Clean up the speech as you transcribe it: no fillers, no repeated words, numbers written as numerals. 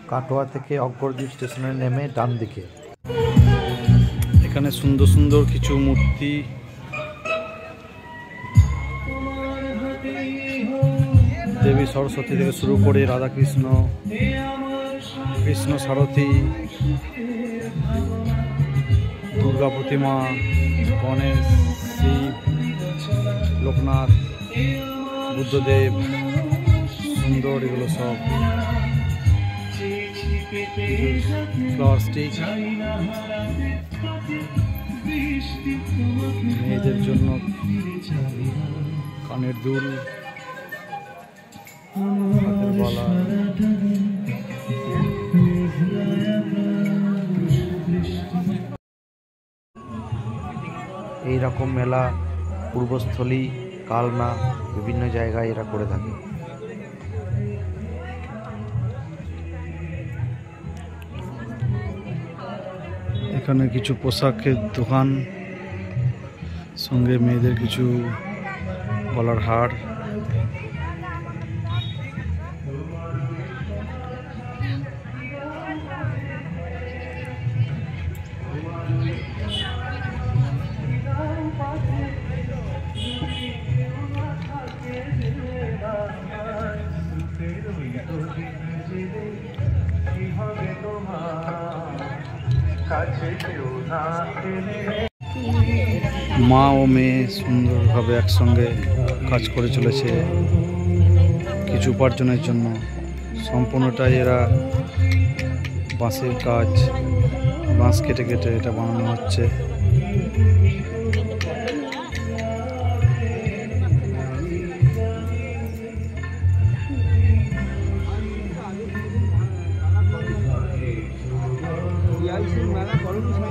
কাটোয়া থেকে অগ্রদ্বীপ স্টেশনে নেমে ডান দিকে। এখানে সুন্দর সুন্দর কিছু মূর্তি, দেবী সরস্বতী থেকে শুরু করে রাধাকৃষ্ণ, কৃষ্ণ সারথী, দুর্গা প্রতিমা, গণেশ, শিব, লোকনাথ, বুদ্ধদেব, সুন্দর এগুলো সব। ফ্লাওয়ার স্টিক মেয়েদের জন্য, কানের দুল, হাতের বালা। এইরকম মেলা পূর্বস্থলী, কালনা বিভিন্ন জায়গায় এরা করে থাকে। এখানে কিছু পোশাকের দোকান, সঙ্গে মেয়েদের কিছু গলার হার। মা ও মেয়ে সুন্দরভাবে একসঙ্গে কাজ করে চলেছে কিছু উপার্জনের জন্য। সম্পূর্ণটাই এরা বাঁশের কাজ, বাঁশ কেটে কেটে এটা বানানো হচ্ছে। মেলা